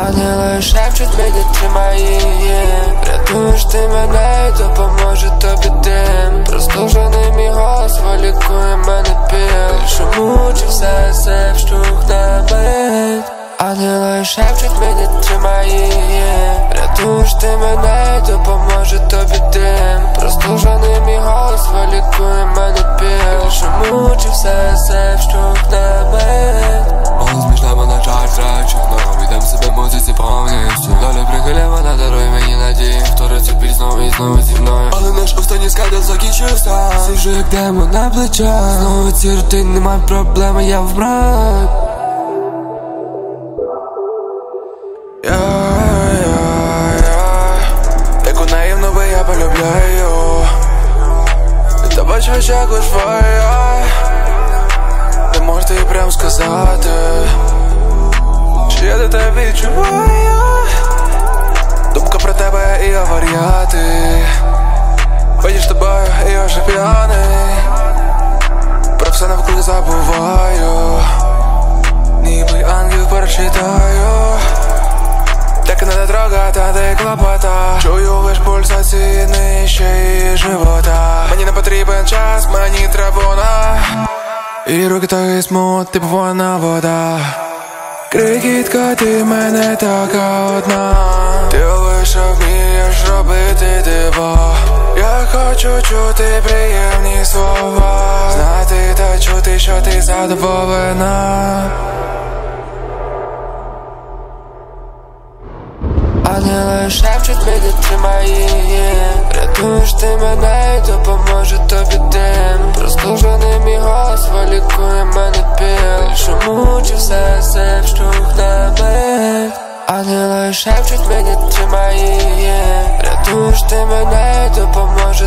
Ангели шепчуть мені тримай її. Рятуєш ти мене і допоможе тобі дим. Простужений мій голос вилікує мене біль. Більше мучився, все вщух на мить. Ангели шепчуть мені тримай її. Рятуєш ти мене і допоможе тобі дим. Простужений мій голос вилікує мене біль. Більше мучився, все вщух на мить. Голос між нами на жаль зрачок, но віддам себе музиці повністю. Доля прихиля, вона дарує мені надії. Вториться біль знову і знову зі мною. Але наш останній скандал закінчився. Сижу як демон на плечах. Знову ці рутини, немає проблеми, я вмрак. Таку наївну би я полюбляю. Та бачу в очах лиш твоя. Не можете їй прям сказати, що я до тебе відчуваю. Думка про тебе і аваріати. Бачиш тобою і я вже п'яний. Про все навкруги забуваю. Ніби ангел прочитаю. Так не трогати, де клопота. Чую лиш пульсації нижче її живота. Мені не потрібен час, мені треба вона. І руки твої смут, типу вона вода. Крихітка, ти мене така одна. Ти лише вмієш робити диво. Я хочу чути приємні слова. Знати та чути, що ти задоволена. Ангели шепчуть мені тримай її. Рятуєш ти мене і допоможе тобі дим. Простужений мій голос вилікує мене біль. Більше мучився, все вщух на мить. Ангели шепчуть мені тримай її. Рятуєш ти мене і допоможе